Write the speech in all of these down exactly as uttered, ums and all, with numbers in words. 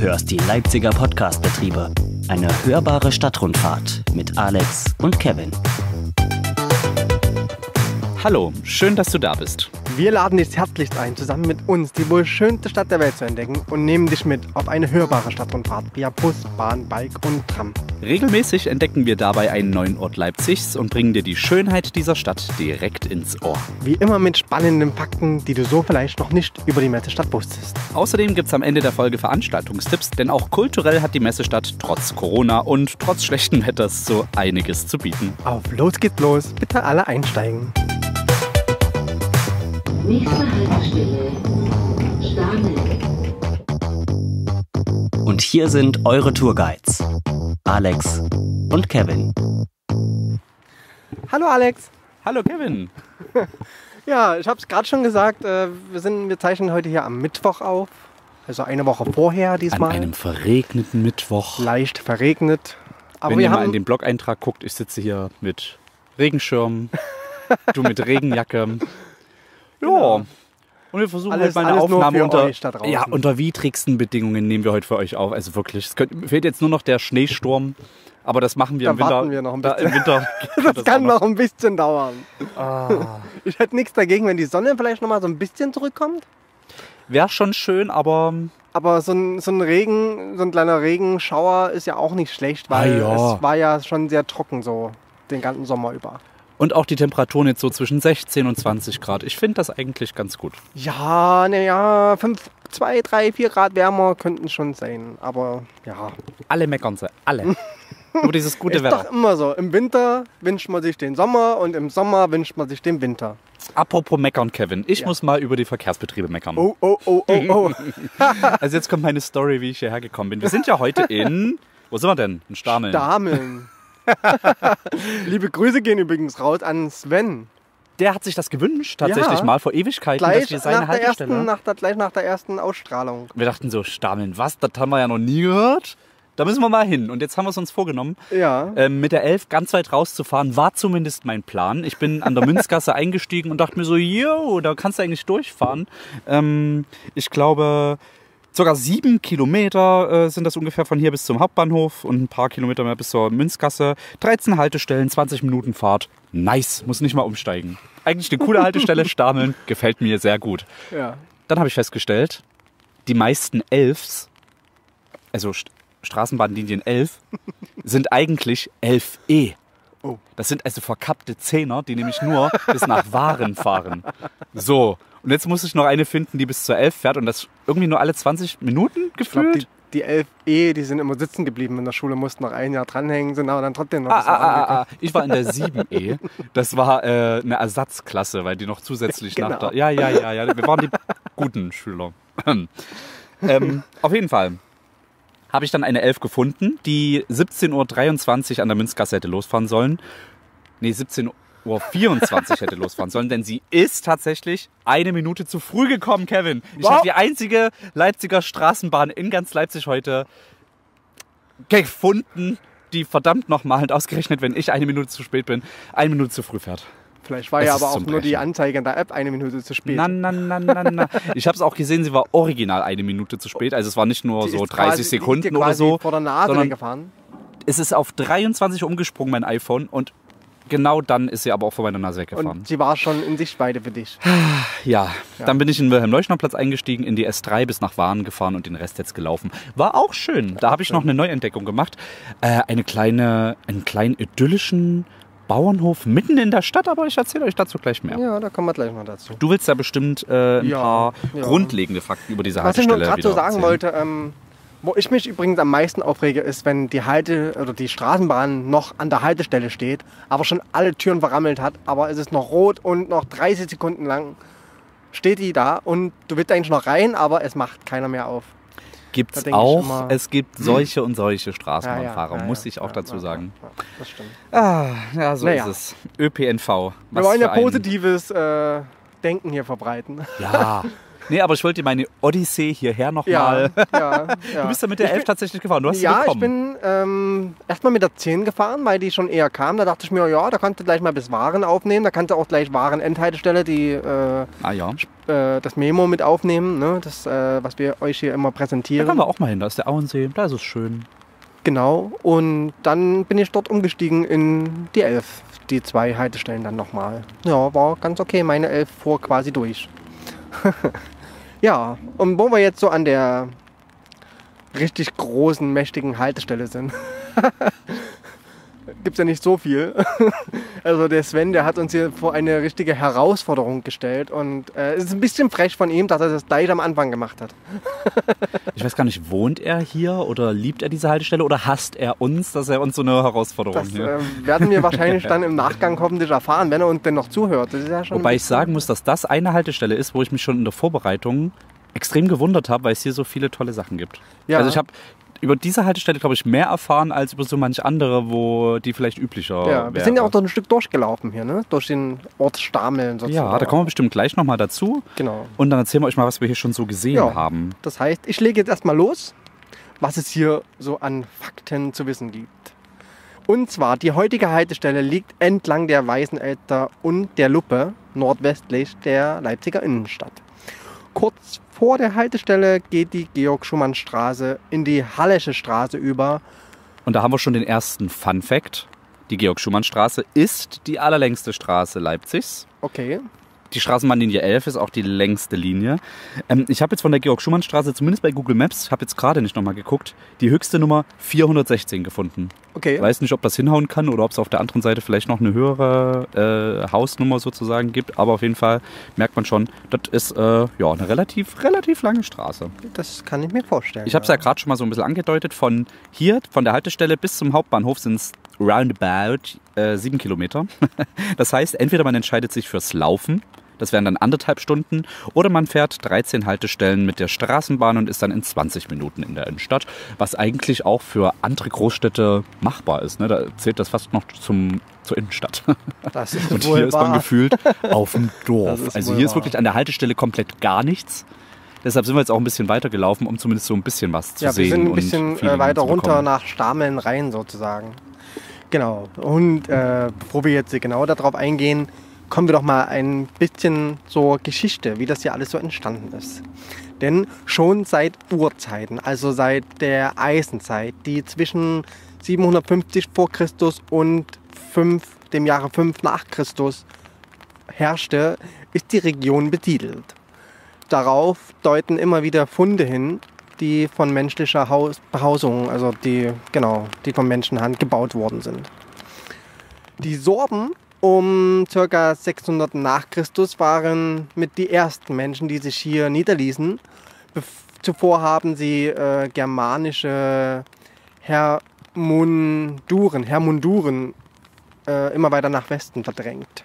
hörst die Leipziger Podcast-Betriebe. Eine hörbare Stadtrundfahrt mit Alex und Kevin. Hallo, schön, dass du da bist. Wir laden dich herzlichst ein, zusammen mit uns die wohl schönste Stadt der Welt zu entdecken und nehmen dich mit auf eine hörbare Stadtrundfahrt via Bus, Bahn, Bike und Tram. Regelmäßig entdecken wir dabei einen neuen Ort Leipzigs und bringen dir die Schönheit dieser Stadt direkt ins Ohr. Wie immer mit spannenden Fakten, die du so vielleicht noch nicht über die Messestadt wusstest. Außerdem gibt es am Ende der Folge Veranstaltungstipps, denn auch kulturell hat die Messestadt trotz Corona und trotz schlechten Wetters so einiges zu bieten. Auf los geht's los, bitte alle einsteigen. Nächste Haltestelle, Starnberg. Und hier sind eure Tourguides, Alex und Kevin. Hallo Alex. Hallo Kevin. Ja, ich habe es gerade schon gesagt, äh, wir, sind, wir zeichnen heute hier am Mittwoch auf. Also eine Woche vorher diesmal. An einem verregneten Mittwoch. Leicht verregnet. Aber Wenn wir ihr mal haben in den Blog-Eintrag guckt, ich sitze hier mit Regenschirm, du mit Regenjacke. Ja, Genau. Und wir versuchen Alles- halt meine alles nur Aufnahme für unter, euch da draußen. ja, unter widrigsten Bedingungen nehmen wir heute für euch auf. Also wirklich, es könnt, fehlt jetzt nur noch der Schneesturm, aber das machen wir Da im Winter. warten wir noch ein da, Im Winter das, das kann auch noch ein bisschen dauern. Ah. Ich hätte nichts dagegen, wenn die Sonne vielleicht noch mal so ein bisschen zurückkommt. Wäre schon schön, aber Aber so ein, so ein Regen, so ein kleiner Regenschauer ist ja auch nicht schlecht, weil Ah, ja. es war ja schon sehr trocken so den ganzen Sommer über. und auch die Temperaturen jetzt so zwischen sechzehn und zwanzig Grad. Ich finde das eigentlich ganz gut. Ja, naja, fünf, zwei, drei, vier Grad wärmer könnten schon sein. Aber ja, Alle meckern sie, alle. Nur dieses gute ist Wetter. doch immer so. Im Winter wünscht man sich den Sommer und im Sommer wünscht man sich den Winter. Apropos meckern, Kevin. Ich Ja. muss mal über die Verkehrsbetriebe meckern. Oh, oh, oh, oh, oh. Also jetzt kommt meine Story, wie ich hierher gekommen bin. Wir sind ja heute in... Wo sind wir denn? In Starmeln. Dameln. Liebe Grüße gehen übrigens raus an Sven. Der hat sich das gewünscht, tatsächlich Ja. mal vor Ewigkeiten, Gleich dass wir seine nach, der Haltestelle... ersten, nach, der, gleich nach der ersten Ausstrahlung. Wir dachten so, Starmeln, was? Das haben wir ja noch nie gehört. Da müssen wir mal hin. Und jetzt haben wir es uns vorgenommen, Ja. ähm, mit der elf ganz weit rauszufahren. War zumindest mein Plan. Ich bin an der Münzgasse eingestiegen und dachte mir so, yo, da kannst du eigentlich durchfahren. Ähm, ich glaube... Sogar sieben Kilometer äh, sind das ungefähr von hier bis zum Hauptbahnhof und ein paar Kilometer mehr bis zur Münzgasse. dreizehn Haltestellen, zwanzig Minuten Fahrt. Nice, muss nicht mal umsteigen. Eigentlich eine coole Haltestelle, Starmeln, gefällt mir sehr gut. Ja. Dann habe ich festgestellt, die meisten Elfs, also St- Straßenbahnlinien elf, sind eigentlich elf E. Oh. Das sind also verkappte Zehner, die nämlich nur bis nach Waren fahren. So. Und jetzt muss ich noch eine finden, die bis zur elf fährt und das irgendwie nur alle zwanzig Minuten Ich glaube, gefühlt. die, die elf E, die sind immer sitzen geblieben in der Schule, mussten noch ein Jahr dranhängen, sind aber dann trotzdem noch Ah, bis ah, zur Arbeit ah, ah. Ich war in der sieben E. Das war äh, eine Ersatzklasse, weil die noch zusätzlich Genau. nach der... Ja, ja, ja, ja. Wir waren die guten Schüler. ähm, auf jeden Fall habe ich dann eine elf gefunden, die siebzehn Uhr dreiundzwanzig an der Münzgasse hätte losfahren sollen. Nee, siebzehn Uhr vierundzwanzig hätte losfahren sollen, denn sie ist tatsächlich eine Minute zu früh gekommen, Kevin. Ich Wow. habe die einzige Leipziger Straßenbahn in ganz Leipzig heute gefunden, die verdammt nochmal und ausgerechnet, wenn ich eine Minute zu spät bin, eine Minute zu früh fährt. Vielleicht war Es ja ist aber auch zum nur die Brechen. Anzeige in der App eine Minute zu spät. Na, na, na, na, na. Ich habe es auch gesehen, sie war original eine Minute zu spät. Also es war nicht nur Die so ist dreißig quasi- die ist dir Sekunden oder quasi so. vor der Nase sondern weggefahren. es ist auf dreiundzwanzig umgesprungen, mein iPhone. Und genau dann ist sie aber auch vor meiner Nase weggefahren. Und sie war schon in Sichtweite für dich. Ja, Ja. dann bin ich in den Wilhelm-Leuschner-Platz eingestiegen, in die S drei bis nach Waren gefahren und den Rest jetzt gelaufen. War auch schön. Da habe ich noch eine Neuentdeckung gemacht. Äh, eine kleine, einen kleinen idyllischen Bauernhof mitten in der Stadt, aber ich erzähle euch dazu gleich mehr. Ja, da kommen wir gleich mal dazu. Du willst ja bestimmt äh, ein Ja, paar ja. grundlegende Fakten über diese Was ich nur Haltestelle gerade so wieder sagen erzählen. wollte, ähm, wo ich mich übrigens am meisten aufrege, ist, wenn die Halte oder die Straßenbahn noch an der Haltestelle steht, aber schon alle Türen verrammelt hat, aber es ist noch rot und noch dreißig Sekunden lang steht die da und du willst eigentlich noch rein, aber es macht keiner mehr auf. Gibt Da es denk ich auch, immer, es gibt solche und solche Straßenbahnfahrer, Ja, ja, ja, muss ja, ich auch ja, dazu ja, sagen. Ja, das stimmt. Ah, ja, so Naja. ist es. ÖPNV. Wir Was wollen für ja ein- positives äh, Denken hier verbreiten. Ja, Nee, aber ich wollte dir meine Odyssee hierher nochmal. Ja, ja, ja. Du bist ja mit der Ich elf bin- tatsächlich gefahren. Du hast sie Ja, ich bekommen. bin ähm, erstmal mit der zehn gefahren, weil die schon eher kam. Da dachte ich mir, ja, da kannst du gleich mal bis Waren aufnehmen. Da kannst du auch gleich Waren-Endhaltestelle, die, äh, Ah ja. äh, das Memo mit aufnehmen, ne? Das, äh, was wir euch hier immer Da präsentieren. können wir auch mal hin. Da ist der Auensee. Da ist es schön. Genau. Und dann bin ich dort umgestiegen in die elf. Die zwei Haltestellen dann nochmal. Ja, war ganz okay. Meine elf fuhr quasi durch. Ja, und wo wir jetzt so an der richtig großen, mächtigen Haltestelle sind, gibt es ja nicht so viel. Also der Sven, der hat uns hier vor eine richtige Herausforderung gestellt und äh, es ist ein bisschen frech von ihm, dass er das gleich am Anfang gemacht hat. Ich weiß gar nicht, wohnt er hier oder liebt er diese Haltestelle oder hasst er uns, dass er uns so eine Herausforderung Das hier... äh, werden wir wahrscheinlich dann im Nachgang hoffentlich erfahren, wenn er uns denn noch zuhört. Das ist ja schon Wobei ich sagen muss, dass das eine Haltestelle ist, wo ich mich schon in der Vorbereitung extrem gewundert habe, weil es hier so viele tolle Sachen gibt. Ja. Also ich habe über diese Haltestelle, glaube ich, mehr erfahren als über so manch andere, wo die vielleicht üblicher Ja, wir wäre. sind ja auch durch ein Stück durchgelaufen hier, ne? Durch den Ort Stameln sozusagen. Ja, da kommen wir bestimmt gleich nochmal dazu. Genau. Und dann erzählen wir euch mal, was wir hier schon so gesehen Ja. haben. Das heißt, ich lege jetzt erstmal los, was es hier so an Fakten zu wissen gibt. Und zwar, die heutige Haltestelle liegt entlang der Weißenelster und der Luppe, nordwestlich der Leipziger Innenstadt. Kurz vor der Haltestelle geht die Georg-Schumann-Straße in die Hallische Straße über. Und da haben wir schon den ersten Fun-Fact. Die Georg-Schumann-Straße ist die allerlängste Straße Leipzigs. Okay. Die Straßenbahnlinie elf ist auch die längste Linie. Ähm, ich habe jetzt von der Georg-Schumann-Straße, zumindest bei Google Maps, ich habe jetzt gerade nicht nochmal geguckt, die höchste Nummer vierhundertsechzehn gefunden. Okay. Ich weiß nicht, ob das hinhauen kann oder ob es auf der anderen Seite vielleicht noch eine höhere äh, Hausnummer sozusagen gibt. Aber auf jeden Fall merkt man schon, das ist äh, ja, eine relativ, relativ lange Straße. Das kann ich mir vorstellen. Ich habe es ja gerade schon mal so ein bisschen angedeutet. Von hier, von der Haltestelle bis zum Hauptbahnhof sind es roundabout äh, sieben Kilometer. Das heißt, entweder man entscheidet sich fürs Laufen. Das wären dann anderthalb Stunden. Oder man fährt dreizehn Haltestellen mit der Straßenbahn und ist dann in zwanzig Minuten in der Innenstadt. Was eigentlich auch für andere Großstädte machbar ist. Ne? Da zählt das fast noch zum, zur Innenstadt. Das ist Und wohl hier ist man wahr. gefühlt auf dem Dorf. Das ist Also wohl hier ist wahr. wirklich an der Haltestelle komplett gar nichts. Deshalb sind wir jetzt auch ein bisschen weiter gelaufen, um zumindest so ein bisschen was zu Ja, sehen. wir sind ein und bisschen Feeling äh, weiter zu runter bekommen. nach Stameln rein sozusagen. Genau. Und äh, bevor wir jetzt genau darauf eingehen, kommen wir doch mal ein bisschen zur Geschichte, wie das hier alles so entstanden ist. Denn schon seit Urzeiten, also seit der Eisenzeit, die zwischen siebenhundertfünfzig vor Christus und fünf, dem Jahre fünf nach Christus herrschte, ist die Region besiedelt. Darauf deuten immer wieder Funde hin, die von menschlicher Haus Behausung, also die, genau, die von Menschenhand gebaut worden sind. Die Sorben um ca. sechshundert nach Christus waren mit die ersten Menschen, die sich hier niederließen. Bef zuvor haben sie äh, germanische Hermunduren, Hermunduren äh, immer weiter nach Westen verdrängt.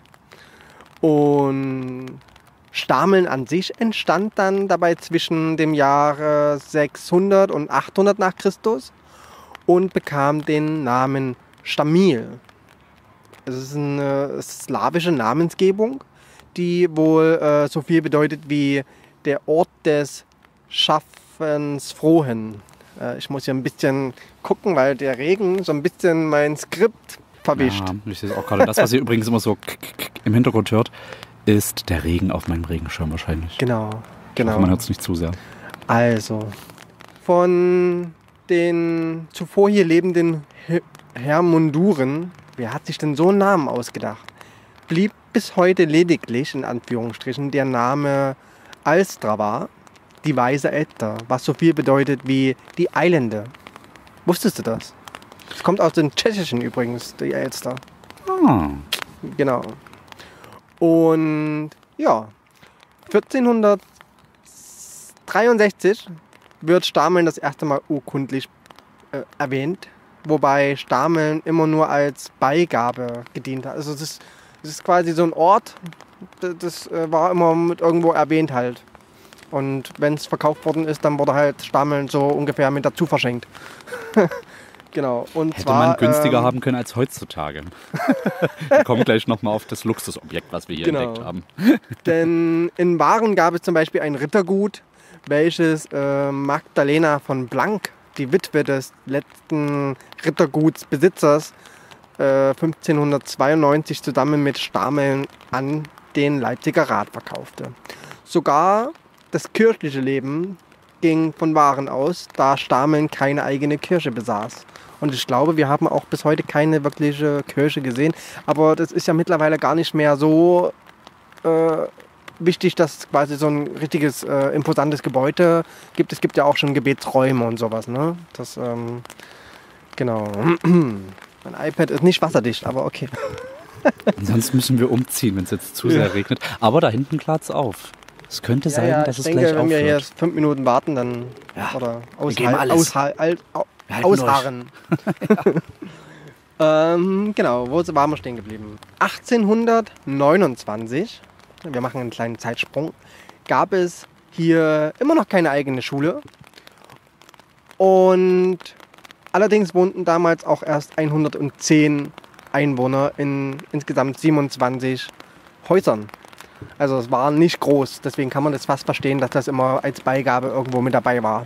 Und Stameln an sich entstand dann dabei zwischen dem Jahre sechshundert und achthundert nach Christus und bekam den Namen Stamil. Es ist eine slawische Namensgebung, die wohl äh, so viel bedeutet wie der Ort des Schaffensfrohen. Äh, ich muss hier ein bisschen gucken, weil der Regen so ein bisschen mein Skript verwischt. Ja, ich sehe es auch gerade. Das, was ihr übrigens immer so k- k- im Hintergrund hört, ist der Regen auf meinem Regenschirm wahrscheinlich. Genau, Ich hoffe, genau. man hört es nicht zu sehr. Also, von den zuvor hier lebenden He- Hermunduren, wer hat sich denn so einen Namen ausgedacht, blieb bis heute lediglich, in Anführungsstrichen, der Name Alstrava, die Weiße Elster, was so viel bedeutet wie die Eilende. Wusstest du das? Es kommt aus dem Tschechischen übrigens, die Elster. Ah, Genau. Und ja, vierzehnhundertdreiundsechzig wird Stameln das erste Mal urkundlich äh, erwähnt, wobei Stameln immer nur als Beigabe gedient hat. Also es ist, es ist quasi so ein Ort, das, das äh, war immer mit irgendwo erwähnt halt. Und wenn es verkauft worden ist, dann wurde halt Stameln so ungefähr mit dazu verschenkt. Genau. Und Hätte zwar, man günstiger ähm, haben können als heutzutage. Wir kommen gleich nochmal auf das Luxusobjekt, was wir hier Genau. entdeckt haben. Denn in Waren gab es zum Beispiel ein Rittergut, welches äh, Magdalena von Blank, die Witwe des letzten Rittergutsbesitzers, äh, fünfzehnhundertzweiundneunzig zusammen mit Stameln an den Leipziger Rat verkaufte. Sogar das kirchliche Leben ging von Waren aus, da Stameln keine eigene Kirche besaß. Und ich glaube, wir haben auch bis heute keine wirkliche Kirche gesehen. Aber das ist ja mittlerweile gar nicht mehr so äh, wichtig, dass es quasi so ein richtiges, äh, imposantes Gebäude gibt. Es gibt ja auch schon Gebetsräume und sowas. Ne? Das, ähm, genau. Mein iPad ist nicht wasserdicht, aber okay. Sonst müssen wir umziehen, wenn es jetzt zu sehr regnet. Aber da hinten klart es auf. Es könnte sein, ja, ja, dass ich es denke, gleich wenn wir aufhört. hier fünf Minuten warten, dann Ja, oder geben aushal- alles. aushal- al- au- Wir halten ausharren. ähm, genau, wo waren wir stehen geblieben? achtzehnhundertneunundzwanzig, wir machen einen kleinen Zeitsprung, gab es hier immer noch keine eigene Schule. Und allerdings wohnten damals auch erst hundertzehn Einwohner in insgesamt siebenundzwanzig Häusern. Also es war nicht groß, deswegen kann man das fast verstehen, dass das immer als Beigabe irgendwo mit dabei war.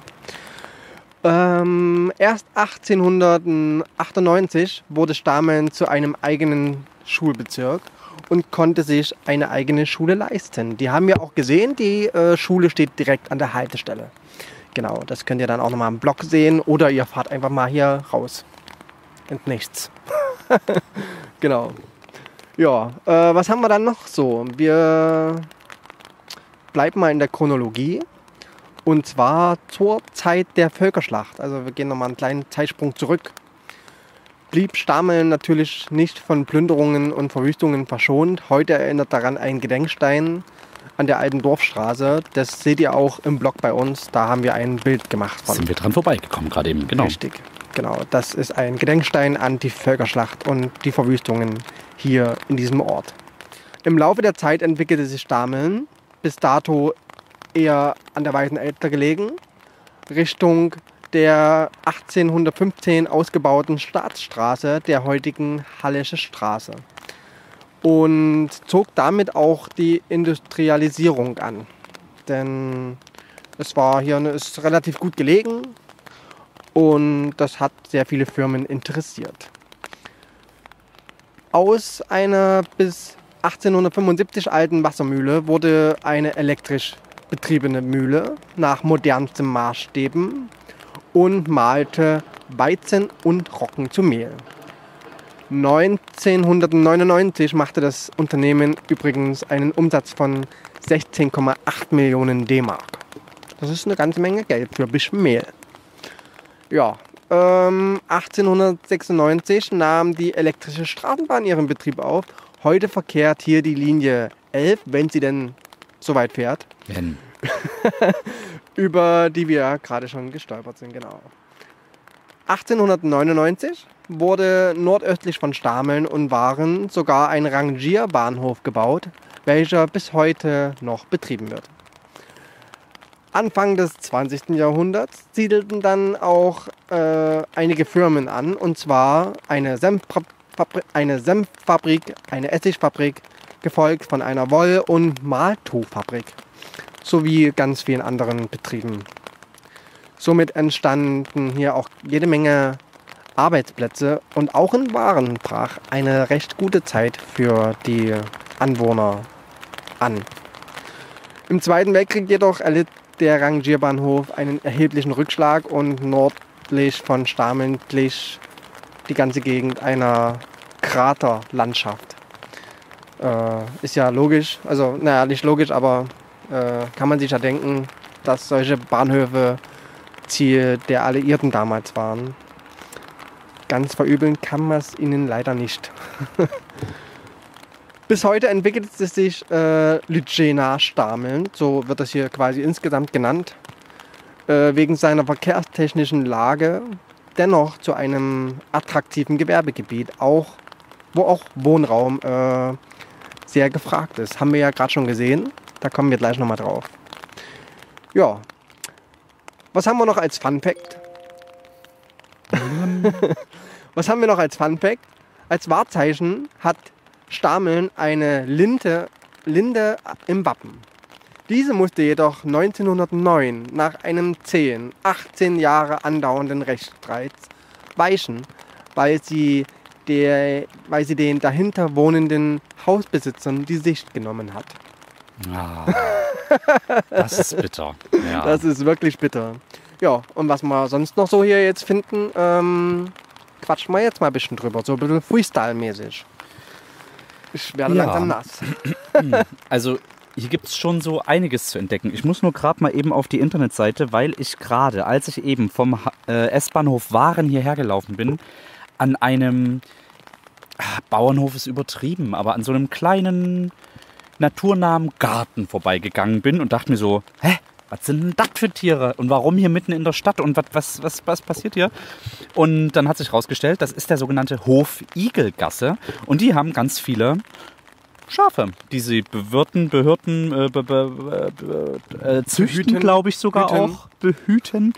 Ähm, erst achtzehnhundertachtundneunzig wurde Stameln zu einem eigenen Schulbezirk und konnte sich eine eigene Schule leisten. Die haben wir auch gesehen, die äh, Schule steht direkt an der Haltestelle. Genau, das könnt ihr dann auch nochmal im Blog sehen oder ihr fahrt einfach mal hier raus. Und nichts. Genau. Ja, äh, was haben wir dann noch so? Wir bleiben mal in der Chronologie. Und zwar zur Zeit der Völkerschlacht. Also wir gehen nochmal einen kleinen Zeitsprung zurück. Blieb Stameln natürlich nicht von Plünderungen und Verwüstungen verschont. Heute erinnert daran ein Gedenkstein an der alten Dorfstraße. Das seht ihr auch im Blog bei uns. Da haben wir ein Bild gemacht von. Sind wir dran vorbeigekommen gerade eben, genau. Richtig, genau. Das ist ein Gedenkstein an die Völkerschlacht und die Verwüstungen hier in diesem Ort. Im Laufe der Zeit entwickelte sich Stameln, bis dato eher an der Weißen Elster gelegen, Richtung der achtzehnhundertfünfzehn ausgebauten Staatsstraße, der heutigen Hallische Straße. Und zog damit auch die Industrialisierung an. Denn es war hier es ist relativ gut gelegen und das hat sehr viele Firmen interessiert. Aus einer bis achtzehnhundertfünfundsiebzig alten Wassermühle wurde eine elektrisch betriebene Mühle nach modernstem Maßstäben und mahlte Weizen und Roggen zu Mehl. neunzehnhundertneunundneunzig machte das Unternehmen übrigens einen Umsatz von sechzehn Komma acht Millionen D-Mark. Das ist eine ganze Menge Geld für ein bisschen Mehl. Ja, ähm, achtzehnhundertsechsundneunzig nahm die elektrische Straßenbahn ihren Betrieb auf. Heute verkehrt hier die Linie elf, wenn sie denn so weit fährt. Wenn. Über die wir gerade schon gestolpert sind, genau. achtzehnhundertneunundneunzig wurde nordöstlich von Stameln und Waren sogar ein Rangierbahnhof gebaut, welcher bis heute noch betrieben wird. Anfang des zwanzigsten Jahrhunderts siedelten dann auch äh, einige Firmen an, und zwar eine, Senffabri- eine Senffabrik, eine Essigfabrik, gefolgt von einer Woll- und Maltuchfabrik, sowie ganz vielen anderen Betrieben. Somit entstanden hier auch jede Menge Arbeitsplätze und auch in Waren brach eine recht gute Zeit für die Anwohner an. Im Zweiten Weltkrieg jedoch erlitt der Rangierbahnhof einen erheblichen Rückschlag und nördlich von Stameln glich die ganze Gegend einer Kraterlandschaft. Äh, ist ja logisch, also naja, nicht logisch, aber äh, kann man sich ja denken, dass solche Bahnhöfe Ziel der Alliierten damals waren. Ganz verübeln kann man es ihnen leider nicht. Bis heute entwickelt es sich äh, Lütschena-Stameln, so wird das hier quasi insgesamt genannt, äh, wegen seiner verkehrstechnischen Lage dennoch zu einem attraktiven Gewerbegebiet, auch, wo auch Wohnraum äh, sehr gefragt ist. Haben wir ja gerade schon gesehen, da kommen wir gleich nochmal drauf. Ja, was haben wir noch als Fun Fact? Was haben wir noch als Funfact? Als Wahrzeichen hat Stameln eine Linde, Linde im Wappen. Diese musste jedoch neunzehnhundertneun nach einem zehn, achtzehn Jahre andauernden Rechtsstreit weichen, weil sie, der, weil sie den dahinter wohnenden Hausbesitzern die Sicht genommen hat. Ah, das ist bitter. Ja. Das ist wirklich bitter. Ja, und was wir sonst noch so hier jetzt finden, ähm, quatschen wir jetzt mal ein bisschen drüber, so ein bisschen Freestyle-mäßig. Ich werde Ja. langsam nass. Also hier gibt es schon so einiges zu entdecken. Ich muss nur gerade mal eben auf die Internetseite, weil ich gerade, als ich eben vom Ha- äh, S-Bahnhof Waren hierher gelaufen bin, an einem ah, Bauernhof ist übertrieben, aber an so einem kleinen naturnahen Garten vorbeigegangen bin und dachte mir so, hä, was sind denn das für Tiere und warum hier mitten in der Stadt und was, was, was, was passiert hier? Und dann hat sich herausgestellt, das ist der sogenannte Hof Igelgasse und die haben ganz viele Schafe, die sie bewirten, behirten, äh, be, be, be, äh, züchten, Behüten. glaube ich sogar Hüten. auch, behüten.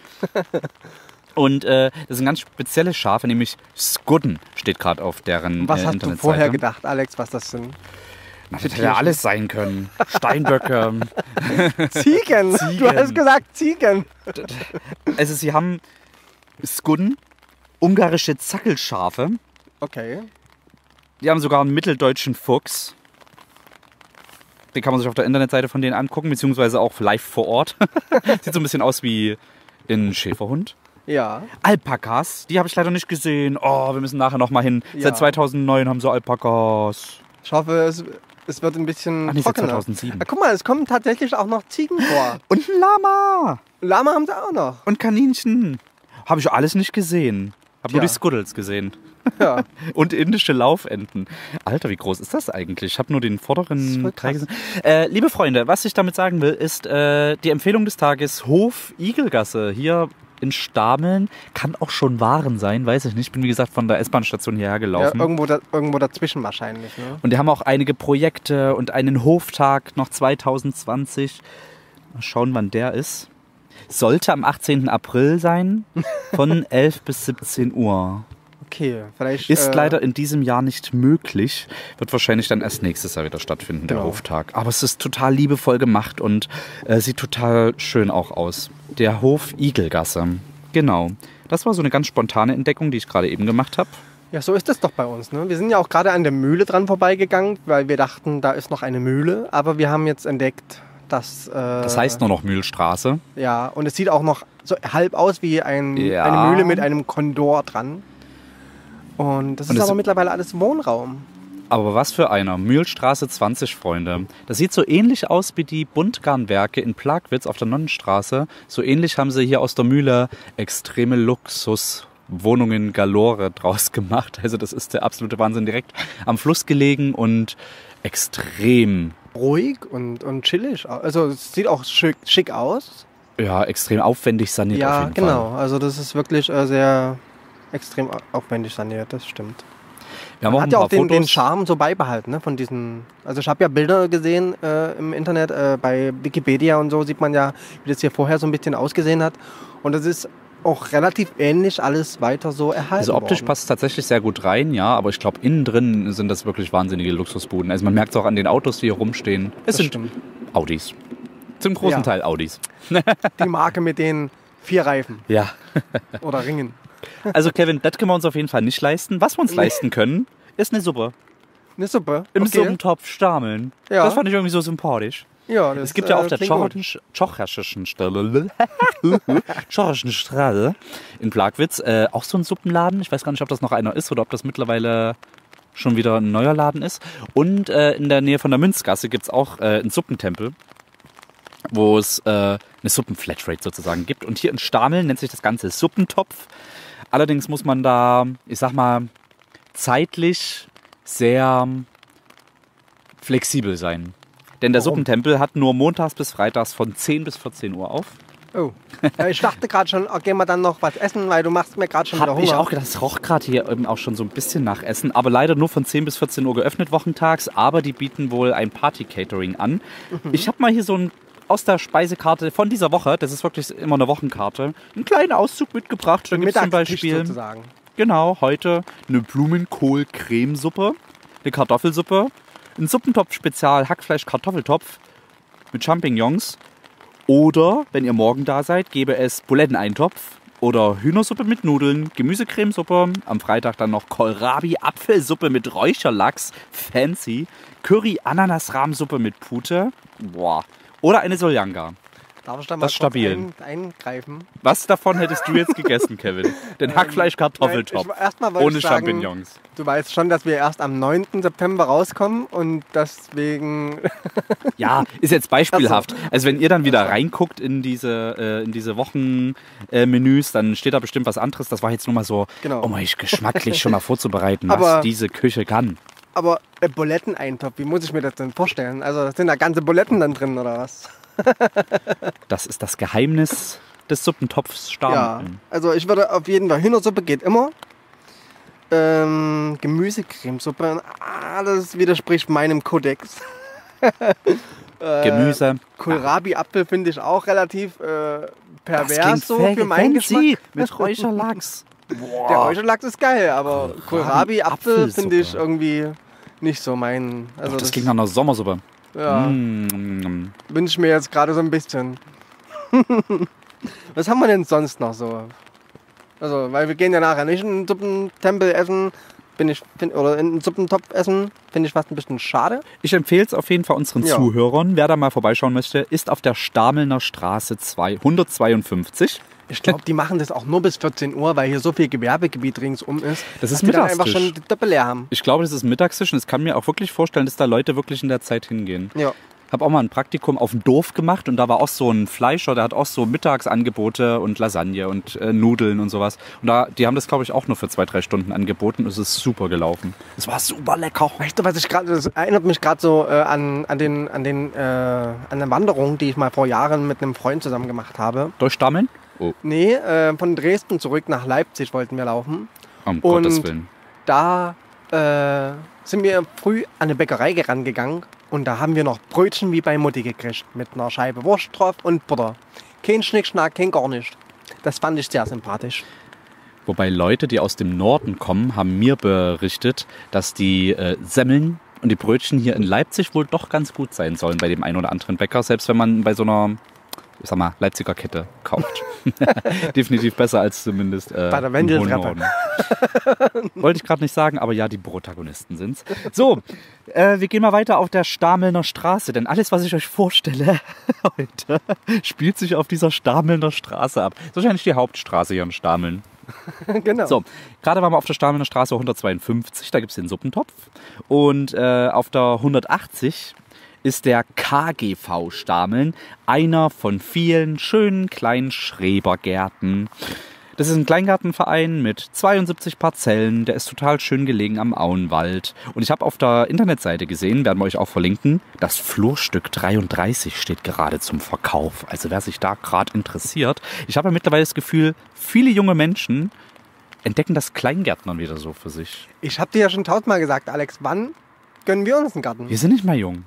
Und äh, das sind ganz spezielle Schafe, nämlich Skudden steht gerade auf deren Was äh, hast du Internetseite. vorher gedacht, Alex, was das sind? Na, das hätte ja alles sein können. Steinböcke. Ziegen! Ziegen. Du hast gesagt Ziegen! Also sie haben Skudden, ungarische Zackelschafe. Okay. Die haben sogar einen mitteldeutschen Fuchs. Den kann man sich auf der Internetseite von denen angucken, beziehungsweise auch live vor Ort. Sieht so ein bisschen aus wie ein Schäferhund. Ja. Alpakas, die habe ich leider nicht gesehen. Oh, wir müssen nachher noch mal hin. Ja. Seit zweitausendneun haben sie Alpakas. Ich hoffe, es, es wird ein bisschen Ach nee, seit trockener. zweitausendsieben. Ja, guck mal, es kommen tatsächlich auch noch Ziegen vor. Und ein Lama. Lama haben sie auch noch. Und Kaninchen. Habe ich alles nicht gesehen. Habe nur Tja. die Skuddles gesehen. Ja. Und indische Laufenten. Alter, wie groß ist das eigentlich? Ich habe nur den Das ist voll vorderen krass. Teil gesehen. Äh, liebe Freunde, was ich damit sagen will, ist äh, die Empfehlung des Tages Hof Igelgasse hier in Stameln. Kann auch schon Waren sein, weiß ich nicht. Bin wie gesagt von der S-Bahn-Station hierher Ja, gelaufen. irgendwo, da, irgendwo dazwischen wahrscheinlich. Ne? Und die haben auch einige Projekte und einen Hoftag noch zwanzig zwanzig. Mal schauen, wann der ist. Sollte am achtzehnten April sein, von elf bis siebzehn Uhr. Okay, vielleicht. Ist äh, leider in diesem Jahr nicht möglich. Wird wahrscheinlich dann erst nächstes Jahr wieder stattfinden, der Genau. Hoftag. Aber es ist total liebevoll gemacht und äh, sieht total schön auch aus. Der Hof Igelgasse. Genau. Das war so eine ganz spontane Entdeckung, die ich gerade eben gemacht habe. Ja, so ist es doch bei uns. Ne? Wir sind ja auch gerade an der Mühle dran vorbeigegangen, weil wir dachten, da ist noch eine Mühle. Aber wir haben jetzt entdeckt, dass. Äh, Das heißt nur noch Mühlstraße. Ja, und es sieht auch noch so halb aus wie ein, Ja. eine Mühle mit einem Kondor dran. Und das Und ist es- aber mittlerweile alles Wohnraum. Aber was für einer. Mühlstraße zwanzig, Freunde. Das sieht so ähnlich aus wie die Buntgarnwerke in Plagwitz auf der Nonnenstraße. So ähnlich haben sie hier aus der Mühle extreme Luxuswohnungen galore draus gemacht. Also das ist der absolute Wahnsinn. Direkt am Fluss gelegen und extrem, Ruhig und, und chillig. Also es sieht auch schick, schick aus. ja, extrem aufwendig saniert auf Ja, jeden genau. Fall. Also das ist wirklich äh, sehr extrem au- aufwendig saniert, das stimmt. Wir haben auch Hat ein ja paar auch den, den Fotos. Charme so beibehalten, ne, von diesen. Also ich habe ja Bilder gesehen äh, im Internet, äh, bei Wikipedia und so sieht man ja, wie das hier vorher so ein bisschen ausgesehen hat. Und das ist auch relativ ähnlich alles weiter so erhalten Also optisch worden. passt es tatsächlich sehr gut rein, ja, aber ich glaube, innen drin sind das wirklich wahnsinnige Luxusbuden. Also man merkt es auch an den Autos, die hier rumstehen. Es Das sind stimmt. Audis. Zum großen Ja. Teil Audis. Die Marke mit den vier Reifen Ja. oder Ringen. Also Kevin, das können wir uns auf jeden Fall nicht leisten. Was wir uns Nee. leisten können, ist eine Suppe. Eine Suppe. Im okay. Suppentopf Stameln. Ja. Das fand ich irgendwie so sympathisch. Ja, das, Es gibt ja auf äh, der klingt gut. Tschechischen Stelle, Tschechischen Straße in Plagwitz äh, auch so ein Suppenladen. Ich weiß gar nicht, ob das noch einer ist oder ob das mittlerweile schon wieder ein neuer Laden ist. Und äh, in der Nähe von der Münzgasse gibt es auch äh, einen Suppentempel, wo es äh, eine Suppenflatrate sozusagen gibt. Und hier in Stameln nennt sich das Ganze Suppentopf. Allerdings muss man da, ich sag mal, zeitlich sehr flexibel sein. Denn der Warum? Suppentempel hat nur montags bis freitags von zehn bis vierzehn Uhr auf. Oh. Ja, ich dachte gerade schon, oh, gehen wir dann noch was essen, weil du machst mir gerade schon wieder Hab Hunger. ich auch gedacht, es roch gerade hier eben auch schon so ein bisschen nach Essen. Aber leider nur von zehn bis vierzehn Uhr geöffnet wochentags. Aber die bieten wohl ein Party-Catering an. Mhm. Ich habe mal hier so ein aus der Speisekarte von dieser Woche, das ist wirklich immer eine Wochenkarte, einen kleinen Auszug mitgebracht. Da gibt es zum Mittagstisch Beispiel sozusagen. Genau, heute eine Blumenkohl-Cremesuppe, eine Kartoffelsuppe, ein Suppentopf-Spezial Hackfleisch-Kartoffeltopf mit Champignons. Oder, wenn ihr morgen da seid, gäbe es Buletteneintopf oder Hühnersuppe mit Nudeln, Gemüsecremesuppe, am Freitag dann noch Kohlrabi-Apfelsuppe mit Räucherlachs, fancy, Curry-Ananas-Rahmsuppe mit Pute, boah, oder eine Soljanka. Darf ich da mal Das ist stabil. Ein, eingreifen? Was davon hättest du jetzt gegessen, Kevin? Den Hackfleisch-Kartoffeltopf Nein, ich- erstmal wollte ohne ich sagen, Champignons. Du weißt schon, dass wir erst am neunten September rauskommen und deswegen... Ja, ist jetzt beispielhaft. Also wenn ihr dann wieder reinguckt in diese, äh, in diese Wochenmenüs, äh, Menüs, dann steht da bestimmt was anderes. Das war jetzt nur mal so, Genau. um euch geschmacklich schon mal vorzubereiten, was Aber- diese Küche kann. Aber äh, Buletteneintopf, wie muss ich mir das denn vorstellen? Also sind da ganze Buletten dann drin oder was? Das ist das Geheimnis des Suppentopfs Ja, Stamm. also ich würde auf jeden Fall, Hühnersuppe geht immer. Ähm, Gemüsecremesuppe, ah, das widerspricht meinem Kodex. Äh, Gemüse. Kohlrabi-Apfel finde ich auch relativ äh, Das pervers klingt so für meinen fancy, Geschmack. mit Räucherlachs. Der Räucherlachs ist geil, aber Kohlrabi-Apfel Kohlrabi-Apfelsuppe. finde ich irgendwie nicht so mein... Also Doch, das klingt nach einer Sommersuppe. ja, Mm. wünsche ich mir jetzt gerade so ein bisschen. Was haben wir denn sonst noch so? Also, weil wir gehen ja nachher nicht in einen Suppentempel essen, bin ich, find, oder in einen Suppentopf essen, finde ich fast ein bisschen schade. Ich empfehle es auf jeden Fall unseren Ja. Zuhörern. Wer da mal vorbeischauen möchte, ist auf der Stamelner Straße hundertzweiundfünfzig. Ich glaube, die machen das auch nur bis vierzehn Uhr, weil hier so viel Gewerbegebiet ringsum ist. Das ist dass die dann einfach Mittagstisch. schon die Doppel leer haben. Ich glaube, das ist Mittagstisch und ich kann mir auch wirklich vorstellen, dass da Leute wirklich in der Zeit hingehen. Ja. Habe auch mal ein Praktikum auf dem Dorf gemacht und da war auch so ein Fleischer, der hat auch so Mittagsangebote und Lasagne und äh, Nudeln und sowas. Und da, die haben das, glaube ich, auch nur für zwei, drei Stunden angeboten und es ist super gelaufen. Es war super lecker. Weißt du, was ich gerade, das erinnert mich gerade so äh, an, an, den, an, den, äh, an eine Wanderung, die ich mal vor Jahren mit einem Freund zusammen gemacht habe. Durchstammeln? Oh, Nee, äh, von Dresden zurück nach Leipzig wollten wir laufen. um Und- Gottes Willen. Da äh, sind wir früh an eine Bäckerei gerangegangen und da haben wir noch Brötchen wie bei Mutti gekriegt. Mit einer Scheibe Wurst drauf und Butter. Kein Schnickschnack, kein gar nicht. Das fand ich sehr sympathisch. Wobei Leute, die aus dem Norden kommen, haben mir berichtet, dass die äh, Semmeln und die Brötchen hier in Leipzig wohl doch ganz gut sein sollen bei dem einen oder anderen Bäcker, selbst wenn man bei so einer, ich sag mal, Leipziger Kette kauft. Definitiv besser als zumindest äh, Bei der im hohen Wendeltreppe. Norden. Wollte ich gerade nicht sagen, aber ja, die Protagonisten sind's. So, äh, wir gehen mal weiter auf der Stamelner Straße, denn alles, was ich euch vorstelle heute, spielt sich auf dieser Stamelner Straße ab. Das ist wahrscheinlich die Hauptstraße hier in Stameln. Genau. So, gerade waren wir auf der Stamelner Straße hundertzweiundfünfzig, da gibt es den Suppentopf. Und äh, auf der hundertachtzig ist der K G V Stameln, einer von vielen schönen kleinen Schrebergärten. Das ist ein Kleingartenverein mit zweiundsiebzig Parzellen, der ist total schön gelegen am Auenwald. Und ich habe auf der Internetseite gesehen, werden wir euch auch verlinken, das Flurstück dreiunddreißig steht gerade zum Verkauf. Also wer sich da gerade interessiert. Ich habe ja mittlerweile das Gefühl, viele junge Menschen entdecken das Kleingärtnern wieder so für sich. Ich habe dir ja schon tausendmal gesagt, Alex, wann gönnen wir uns einen Garten? Wir sind nicht mehr jung.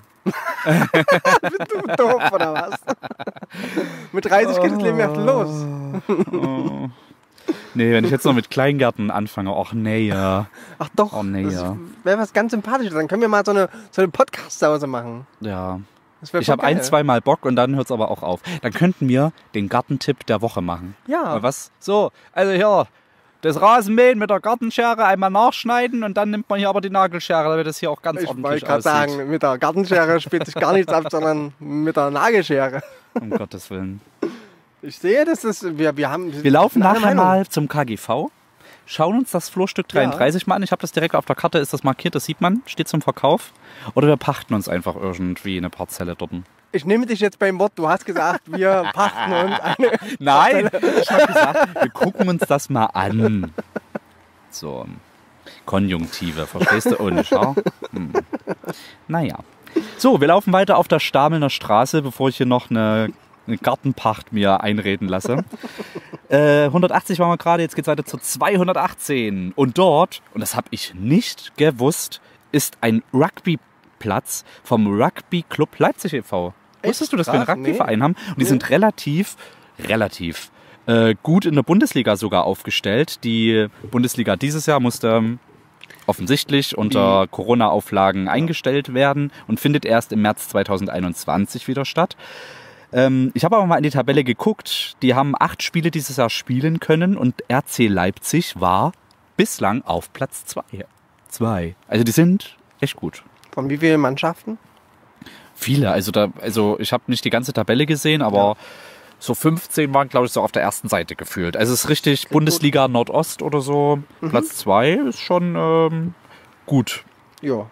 Bist du doof oder was? Mit dreißig geht das Leben erst los. Oh. Nee, wenn ich jetzt noch mit Kleingärten anfange, ach nee, ja. Ach doch, Oh, nee, das ja. wäre was ganz Sympathisches. Dann können wir mal so eine, so eine Podcast-Sause machen. Ja. Das wär Ich voll habe ein, geil. zwei Mal Bock und dann hört es aber auch auf. Dann könnten wir den Gartentipp der Woche machen. Ja. Mal was? So, also hier, das Rasenmähen mit der Gartenschere einmal nachschneiden und dann nimmt man hier aber die Nagelschere, damit das hier auch ganz Ich ordentlich wollte gerade aussieht. sagen, mit der Gartenschere spielt sich gar nichts ab, sondern mit der Nagelschere. Um Gottes Willen. Ich sehe, das ist, wir, wir haben... Wir laufen sind einer nachher Meinung. mal zum K G V, schauen uns das Flurstück dreiunddreißig mal an. Ich habe das direkt auf der Karte, ist das markiert, das sieht man, steht zum Verkauf. Oder wir pachten uns einfach irgendwie eine Parzelle dort. Ich nehme dich jetzt beim Wort, du hast gesagt, wir pachten uns eine... Nein, ich habe gesagt, wir gucken uns das mal an. So, Konjunktive, verstehst du? Und schau. Hm. Naja. So, wir laufen weiter auf der Stamelner Straße, bevor ich hier noch eine, eine Gartenpacht mir einreden lasse. Äh, hundertachtzig waren wir gerade, jetzt geht es weiter zu zweihundertachtzehn. Und dort, und das habe ich nicht gewusst, ist ein Rugbyplatz vom Rugby Club Leipzig e V. Wusstest du, dass wir einen Krass, Rugbyverein haben? Und die Nee. sind relativ, relativ äh, gut in der Bundesliga sogar aufgestellt. Die Bundesliga dieses Jahr musste ähm, offensichtlich unter Wie? Corona-Auflagen eingestellt werden und findet erst im März zweitausendeinundzwanzig wieder statt. Ähm, ich habe aber mal in die Tabelle geguckt. Die haben acht Spiele dieses Jahr spielen können und R C Leipzig war bislang auf Platz zwei. Zwei. Also die sind echt gut. Von wie vielen Mannschaften? Viele. Also, da, also ich habe nicht die ganze Tabelle gesehen, aber Ja. so fünfzehn waren, glaube ich, so auf der ersten Seite gefühlt. Also es ist richtig Bundesliga Nordost oder so. Mhm. Platz zwei ist schon ähm, gut. Ja.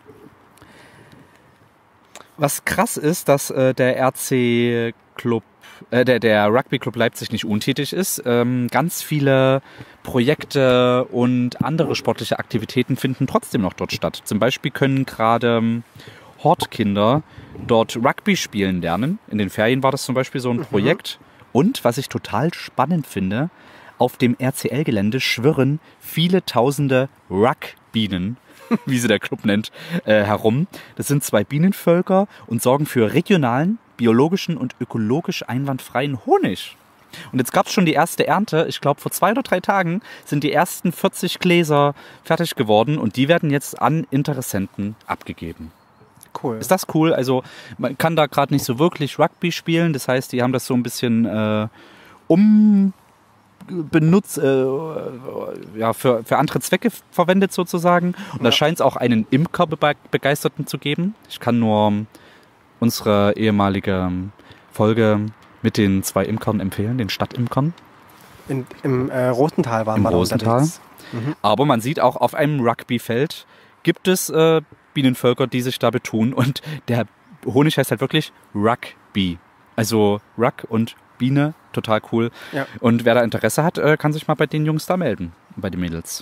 Was krass ist, dass äh, der R C Club, äh, der, der Rugby Club Leipzig nicht untätig ist. Ähm, ganz viele Projekte und andere sportliche Aktivitäten finden trotzdem noch dort statt. Zum Beispiel können gerade ähm, Hortkinder dort Rugby spielen lernen. In den Ferien war das zum Beispiel so ein Projekt. Und was ich total spannend finde, auf dem R C L-Gelände schwirren viele tausende Rugbienen, wie sie der Club nennt, äh, herum. Das sind zwei Bienenvölker und sorgen für regionalen, biologischen und ökologisch einwandfreien Honig. Und jetzt gab es schon die erste Ernte. Ich glaube, vor zwei oder drei Tagen sind die ersten vierzig Gläser fertig geworden und die werden jetzt an Interessenten abgegeben. Cool. Ist das cool? Also man kann da gerade nicht so wirklich Rugby spielen. Das heißt, die haben das so ein bisschen äh, umbenutzt, äh, ja, für, für andere Zwecke verwendet sozusagen. Und da Ja. scheint es auch einen Imker-Begeisterten zu geben. Ich kann nur unsere ehemalige Folge mit den zwei Imkern empfehlen, den Stadtimkern. In, Im äh, Rosental waren Im wir da Rosental. unterwegs. Aber man sieht auch auf einem Rugbyfeld gibt es äh, Bienenvölker, die sich da betun. Und der Honig heißt halt wirklich Rugby. Also Rug und Biene, total cool. Ja. Und wer da Interesse hat, äh, kann sich mal bei den Jungs da melden, bei den Mädels.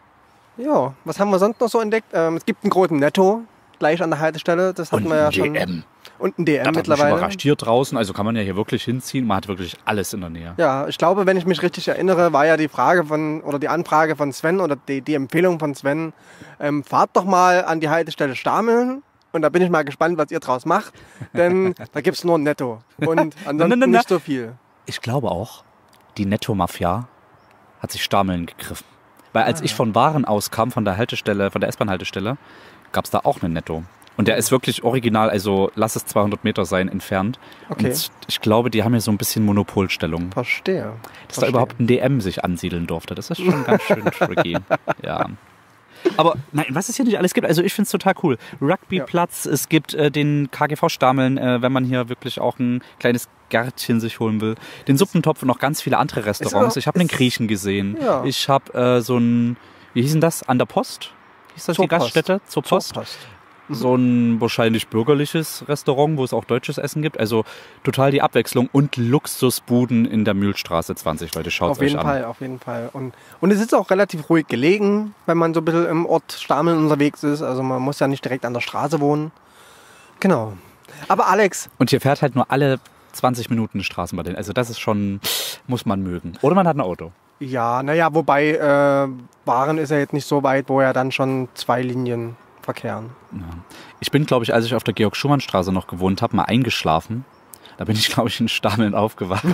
Ja, was haben wir sonst noch so entdeckt? Ähm, es gibt einen großen Netto gleich an der Haltestelle. Das hatten wir ja schon. D M. Und ein D M Das hat mich mittlerweile. überrascht. Hier draußen, also kann man ja hier wirklich hinziehen. Man hat wirklich alles in der Nähe. Ja, ich glaube, wenn ich mich richtig erinnere, war ja die Frage von oder die Anfrage von Sven oder die, die Empfehlung von Sven, ähm, fahrt doch mal an die Haltestelle Stameln. Und da bin ich mal gespannt, was ihr draus macht. Denn da gibt es nur ein Netto. Und ansonsten Na, na, na. nicht so viel. Ich glaube auch, die Netto-Mafia hat sich Stameln gegriffen. Weil als ich von Waren auskam, von der Haltestelle, von der S-Bahn-Haltestelle, gab es da auch einen Netto. Und der ist wirklich original, also lass es zweihundert Meter sein, entfernt. Okay. Und ich glaube, die haben hier so ein bisschen Monopolstellung. Verstehe. Dass da überhaupt ein D M sich ansiedeln durfte, das ist schon ganz schön tricky. Ja. Aber nein, was es hier nicht alles gibt, also ich finde es total cool. Rugbyplatz, es gibt äh, den K G V-Stameln, äh, wenn man hier wirklich auch ein kleines Gärtchen sich holen will. Den Suppentopf und noch ganz viele andere Restaurants. Ist- Ich habe einen ist- Griechen gesehen. Ja. Ich habe äh, so ein, wie hieß denn das, an der Post? Hieß das Zur die Gaststätte? Zur Post? Zur Post. So ein wahrscheinlich bürgerliches Restaurant, wo es auch deutsches Essen gibt. Also total die Abwechslung und Luxusbuden in der Mühlstraße zwanzig, Leute. Schaut Auf euch jeden an. Fall, auf jeden Fall. Und, und es ist auch relativ ruhig gelegen, wenn man so ein bisschen im Ort Stameln unterwegs ist. Also man muss ja nicht direkt an der Straße wohnen. Genau. Aber Alex, Und hier fährt halt nur alle zwanzig Minuten eine Straßenbahn hin. Also das ist schon, muss man mögen. Oder man hat ein Auto. ja, naja, wobei äh, Waren ist ja jetzt nicht so weit, wo ja dann schon zwei Linien verkehren. Ja. Ich bin, glaube ich, als ich auf der Georg-Schumann-Straße noch gewohnt habe, mal eingeschlafen. Da bin ich, glaube ich, in Stameln aufgewacht.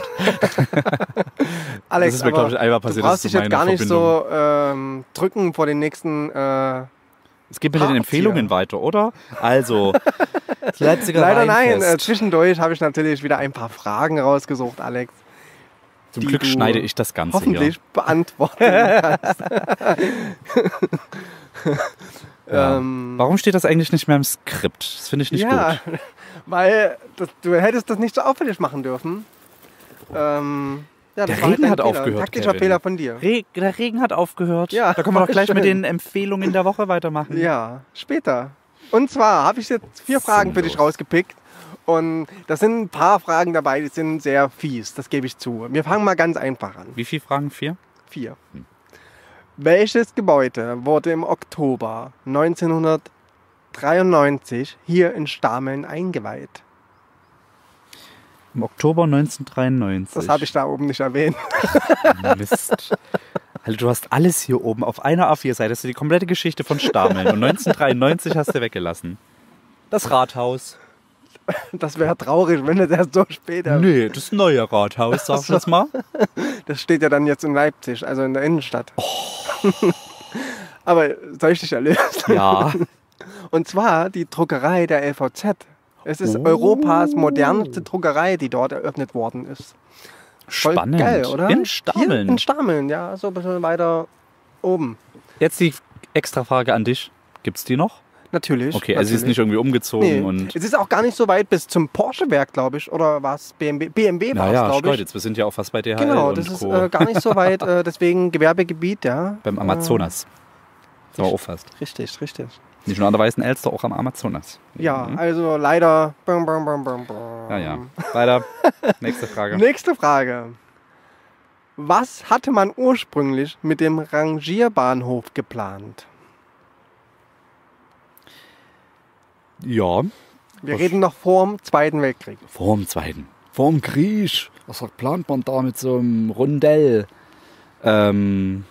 Alex, Das ist mir, aber glaube ich, einmal du passiert. brauchst Das dich ist jetzt meine gar nicht Verbindung. so ähm, drücken vor den nächsten... Äh, Es geht mit den Parts Empfehlungen hier. weiter, oder? Also, das Leipziger leider nein, äh, Weinfest. zwischendurch habe ich natürlich wieder ein paar Fragen rausgesucht, Alex. Zum die Glück du schneide ich das Ganze Hoffentlich hier. beantworten kannst. Ja. ähm, Warum steht das eigentlich nicht mehr im Skript? Das finde ich nicht ja, gut. weil das, du hättest das nicht so auffällig machen dürfen. Ähm, ja, das Der war halt Regen dein hat Fehler, aufgehört, Ein taktischer Kevin. Fehler von dir. Re der Regen hat aufgehört. Ja, Da können wir doch gleich schön. mit den Empfehlungen der Woche weitermachen. Ja, später. Und zwar habe ich jetzt vier Fragen für dich Sinnlos. rausgepickt. Und da sind ein paar Fragen dabei, die sind sehr fies, das gebe ich zu. Wir fangen mal ganz einfach an. Wie viele Fragen? Vier? Vier. Welches Gebäude wurde im Oktober neunzehnhundertdreiundneunzig hier in Stameln eingeweiht? Im Oktober neunzehnhundertdreiundneunzig. Das habe ich da oben nicht erwähnt. Mist. Also du hast alles hier oben auf einer A vier Seite. Das ist die komplette Geschichte von Stameln. Und neunzehnhundertdreiundneunzig hast du weggelassen. Das Rathaus. Das wäre traurig, wenn es erst so spät ist. Nee, das neue Rathaus, sag ich jetzt mal. Das steht ja dann jetzt in Leipzig, also in der Innenstadt. Oh. Aber soll ich dich erlösen? Ja. Und zwar die Druckerei der L V Z. Es ist Oh. Europas modernste Druckerei, die dort eröffnet worden ist. Voll Spannend. geil, oder? In Stameln. Hier in Stameln, ja, so ein bisschen weiter oben. Jetzt die extra Frage an dich. Gibt's die noch? Natürlich. Okay, also sie ist natürlich. nicht irgendwie umgezogen Nee, und. es ist auch gar nicht so weit bis zum Porsche-Werk, glaube ich. Oder was? B M W, B M W war es, Naja, glaube ich. Jetzt, wir sind ja auch fast bei D H L Genau, und das ist Co. äh, gar nicht so weit. Äh, deswegen Gewerbegebiet, ja. beim Amazonas. So auch fast. Richtig, richtig. Nicht nur an der Weißen Elster, auch am Amazonas. Ja, Mhm. also leider. Bum, bum, bum, bum, bum. Ja, ja. Weiter. Nächste Frage. Nächste Frage. Was hatte man ursprünglich mit dem Rangierbahnhof geplant? Ja, Wir reden noch vor dem Zweiten Weltkrieg. vor dem Zweiten. Vor dem Krieg. Was plant man da mit so einem Rundell? Ähm.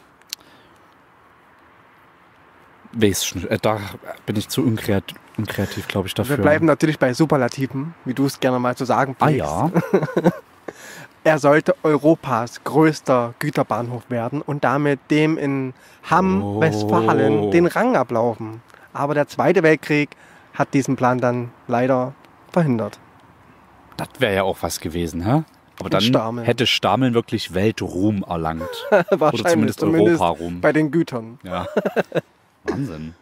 Weiß ich nicht. Äh, Da bin ich zu unkreativ, unkreativ glaube ich, dafür. Wir bleiben natürlich bei Superlativen, wie du es gerne mal zu sagen Ah pflegst. ja. Er sollte Europas größter Güterbahnhof werden und damit dem in Hamm, Oh. Westfalen, den Rang ablaufen. Aber der Zweite Weltkrieg hat diesen Plan dann leider verhindert. Das wäre ja auch was gewesen, hä? Aber dann Stameln. hätte Stameln wirklich Weltruhm erlangt. Wahrscheinlich, Oder zumindest zumindest Europaruhm. bei den Gütern. Ja. Wahnsinn.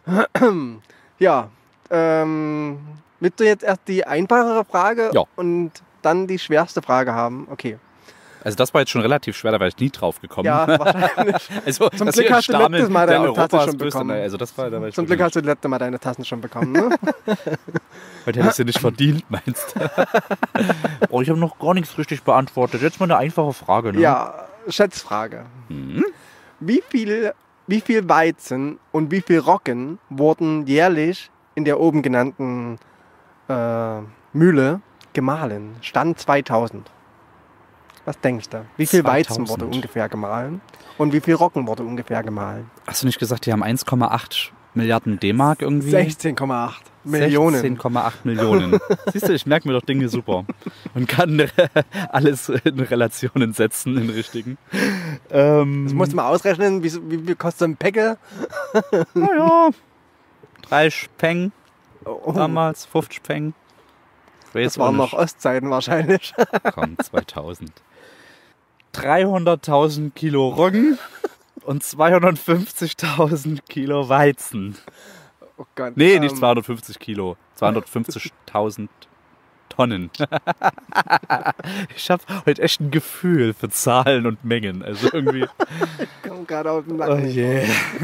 Ja, ähm, willst du jetzt erst die einfachere Frage Ja. und dann die schwerste Frage haben? Okay. Also das war jetzt schon relativ schwer, da war ich nie drauf gekommen. Ja, wahrscheinlich. Also, Zum dass Glück hier in hast du Stameln letztes Mal der deine Tasse Europas schon größte- bekommen. Also das war, da war ich Zum Glück wirklich- hast du das letzte Mal deine Tassen schon bekommen, ne? Heute hätte ich sie nicht verdient, meinst du? Oh, ich habe noch gar nichts richtig beantwortet. Jetzt mal eine einfache Frage, ne? Ja, Schätzfrage. Mhm. Wie viel, wie viel Weizen und wie viel Roggen wurden jährlich in der oben genannten äh, Mühle gemahlen? Stand zweitausend. Was denkst du? Wie viel Weizen zweitausend. wurde ungefähr gemahlen? Und wie viel Roggen wurde ungefähr gemahlen? Hast du nicht gesagt, die haben eins Komma acht Milliarden D-Mark irgendwie? sechzehn Komma acht Millionen. sechzehn Komma acht Millionen. Siehst du, ich merke mir doch Dinge super. Und kann alles in Relationen setzen, in richtigen. Ähm, Das musst du mal ausrechnen, wie, wie viel kostet so ein Päckel? naja, drei Speng Oh, damals, fünfzig Speng. Ich weiß das waren auch noch nicht. Ostzeiten wahrscheinlich. Komm, zweitausend. dreihunderttausend Kilo Roggen und zweihundertfünfzigtausend Kilo Weizen. Oh Gott. Nee, nicht ähm, zweihundertfünfzig Kilo. zweihundertfünfzigtausend Tonnen. Ich habe heute echt ein Gefühl für Zahlen und Mengen. Also irgendwie. komm gerade auf den Oh Nacken. je.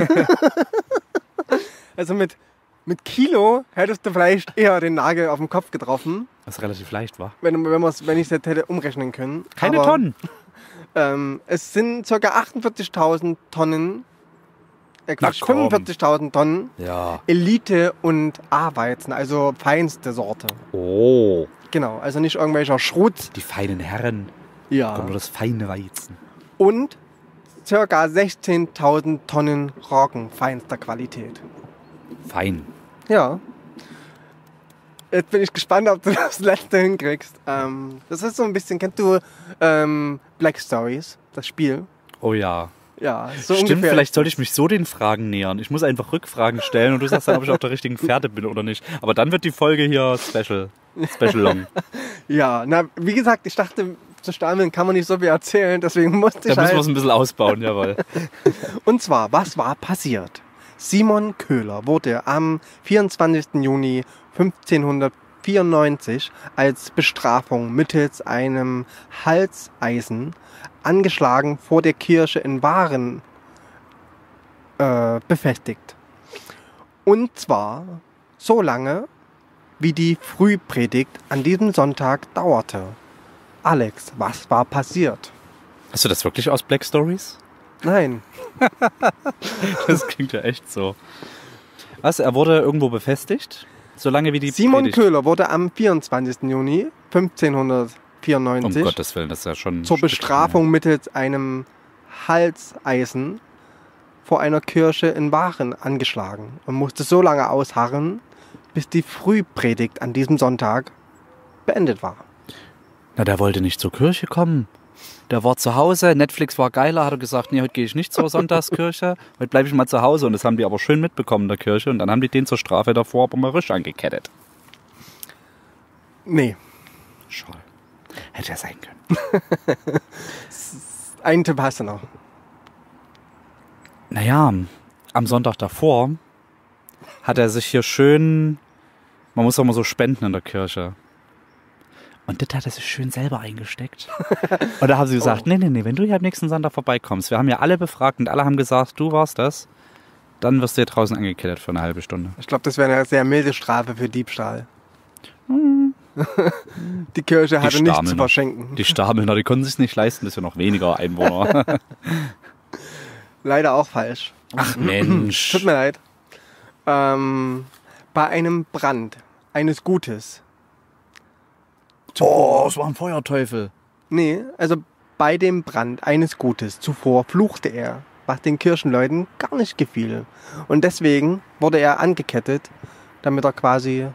Also mit, mit Kilo hättest du vielleicht eher den Nagel auf den Kopf getroffen, Was relativ leicht war. wenn, wenn, wir's- wenn ich es jetzt hätte umrechnen können. Keine Aber, Tonnen. Ähm, es sind ca. achtundvierzigtausend Tonnen, äh, Quatsch, komm. fünfundvierzigtausend Tonnen Ja. Elite- und A-Weizen, also feinste Sorte. Oh. Genau, also nicht irgendwelcher Schrot. Die feinen Herren. Ja. Kommt nur das feine Weizen. Und ca. sechzehntausend Tonnen Roggen feinster Qualität. Fein. Ja. Jetzt bin ich gespannt, ob du das letzte hinkriegst. Ähm, das ist so ein bisschen, kennst du ähm, Black Stories, das Spiel? Oh ja. Ja, so Stimmt, ungefähr. vielleicht sollte ich mich so den Fragen nähern. Ich muss einfach Rückfragen stellen und du sagst dann, ob ich auf der richtigen Fährte bin oder nicht. Aber dann wird die Folge hier special. Special long. Ja, na, wie gesagt, ich dachte, zu Stameln kann man nicht so viel erzählen, deswegen musste Da ich müssen wir es halt. ein bisschen ausbauen, jawohl. Und zwar, was war passiert? Simon Köhler wurde am vierundzwanzigsten Juni fünfzehnhundertvierundneunzig als Bestrafung mittels einem Halseisen angeschlagen vor der Kirche in Waren äh, befestigt. Und zwar so lange, wie die Frühpredigt an diesem Sonntag dauerte. Alex, was war passiert? Hast du das wirklich aus Black Stories? Nein, Das klingt ja echt so. Was? Er wurde irgendwo befestigt? Solange wie die Simon Predigt. Köhler wurde am vierundzwanzigsten Juni Um fünfzehnhundertvierundneunzig Gottes Willen, das ist ja schon. zur ein Stückchen Bestrafung mittels einem Halseisen vor einer Kirche in Waren angeschlagen und musste so lange ausharren, bis die Frühpredigt an diesem Sonntag beendet war. Na, der wollte nicht zur Kirche kommen. Der war zu Hause, Netflix war geiler, hat er gesagt, nee, heute gehe ich nicht zur Sonntagskirche, heute bleibe ich mal zu Hause. Und das haben die aber schön mitbekommen in der Kirche und dann haben die den zur Strafe davor aber mal richtig angekettet. Nee. Schade. Hätte ja sein können. Einen Tipp hast du noch. Naja, am Sonntag davor hat er sich hier schön, man muss auch mal so spenden in der Kirche. Und das hat er sich schön selber eingesteckt. Und da haben sie gesagt, oh. nee, nee, nee, wenn du hier am nächsten Sonntag vorbeikommst, wir haben ja alle befragt und alle haben gesagt, du warst das, dann wirst du hier draußen angekettet für eine halbe Stunde. Ich glaube, das wäre eine sehr milde Strafe für Diebstahl. Hm. Die Kirche hatte nichts zu verschenken. Die Stamelner, die konnten sich nicht leisten, das ist ja noch weniger Einwohner. Leider auch falsch. Ach Mensch. Tut mir leid. Ähm, bei einem Brand eines Gutes. Oh, es war ein Feuerteufel. Nee, also bei dem Brand eines Gutes zuvor fluchte er, was den Kirchenleuten gar nicht gefiel. Und deswegen wurde er angekettet, damit er quasi...